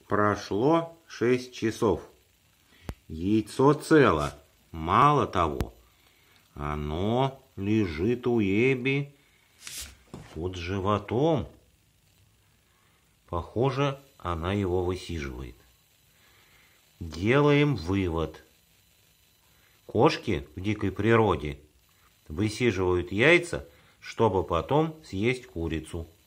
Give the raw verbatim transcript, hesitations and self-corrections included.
Прошло шесть часов. Яйцо цело. Мало того, оно лежит у Эбби под животом. Похоже, она его высиживает. Делаем вывод. Кошки в дикой природе высиживают яйца, чтобы потом съесть курицу.